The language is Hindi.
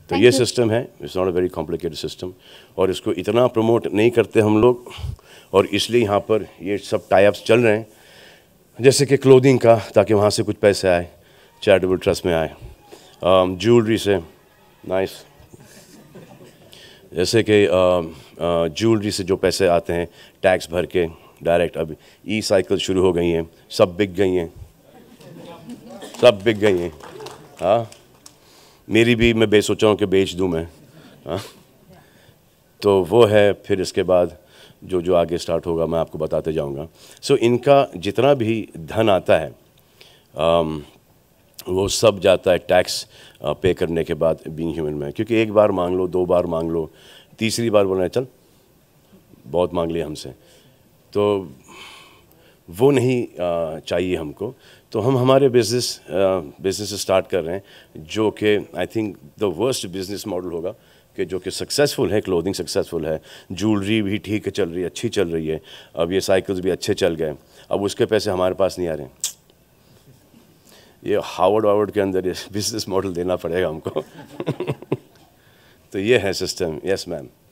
तो ये सिस्टम है, it's not a very complicated system, और इसको इतना प्रमोट नहीं करते हम लोग, और इसलिए यहाँ पर ये सब टाई अप्स चल रहे हैं, जैसे कि क्लोथिंग का, ताकि वहाँ से कुछ पैसे आए, चैरिटेबल ट्रस्ट में आए, ज्वेलरी से, नाइस, जैसे कि ज्वेलरी से जो पैसे आते हैं टैक्स भर के डायरेक्ट, अब ई साइकिल शुरू हो गई हैं, सब बिक गई हैं, सब बिक गई हैं। हाँ, मेरी भी मैं सोचा हूँ कि बेच दूँ मैं। हाँ, तो वो है। फिर इसके बाद जो जो आगे स्टार्ट होगा मैं आपको बताते जाऊँगा। सो इनका जितना भी धन आता है वो सब जाता है टैक्स पे करने के बाद बीइंग ह्यूमन में, क्योंकि एक बार मांग लो, दो बार मांग लो, तीसरी बार बोलना है चल बहुत मांग लिया हमसे, तो वो नहीं चाहिए हमको। तो हम हमारे बिजनेस स्टार्ट कर रहे हैं, जो कि I think the worst business model होगा, कि जो कि सक्सेसफुल है, क्लोथिंग सक्सेसफुल है, ज्वेलरी भी ठीक है चल रही है, अच्छी चल रही है, अब ये साइकिल्स भी अच्छे चल गए, अब उसके पैसे हमारे पास नहीं आ रहे हैं। ये हार्वर्ड के अंदर ये बिजनेस मॉडल देना पड़ेगा हमको। तो ये है सिस्टम। Yes ma'am.